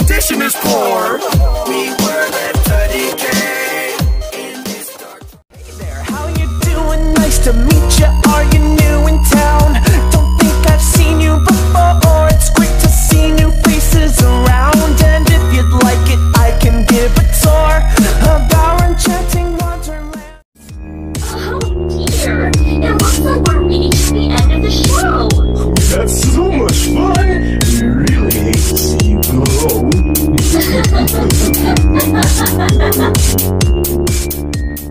condition is poor. We were left to decay in this dark. Hey there, how you doing? Nice to meet you. Are you new in town? Don't think I've seen you before. It's great to see new faces around, and if you'd like it, I can give a tour of our enchanting wonderland. Oh dear, it looks like we're reaching the end of the show. That's so much fun. We really hate to see you go.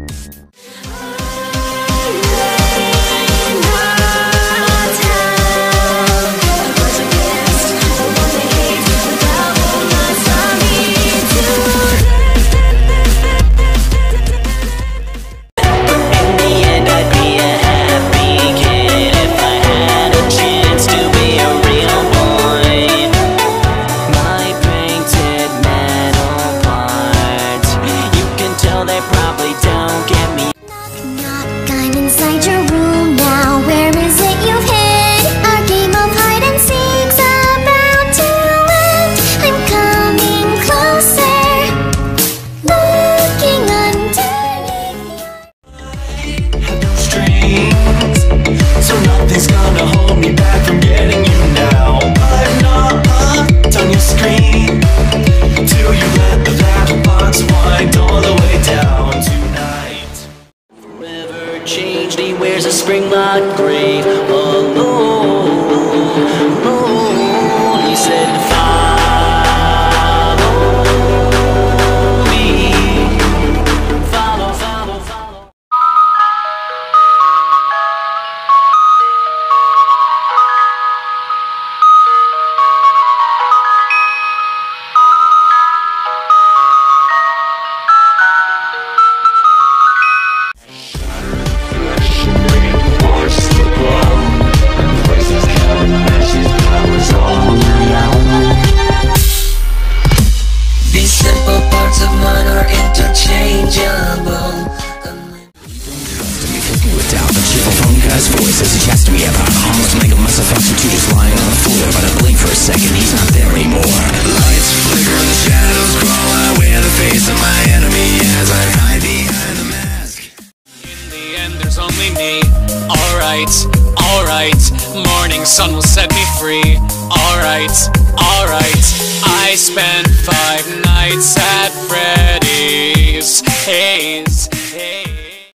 Changed, he wears a spring-locked grave alone. He said, follow me, follow, follow, follow. Voices he chats to me about almost make a mess of us two just lying on the floor, but I blink for a second, he's not there anymore. Lights flicker, the shadows crawl, I wear the face of my enemy as I hide behind the mask. In the end there's only me. Alright, alright, morning sun will set me free. Alright, alright, I spent 5 nights at Freddy's. Hey.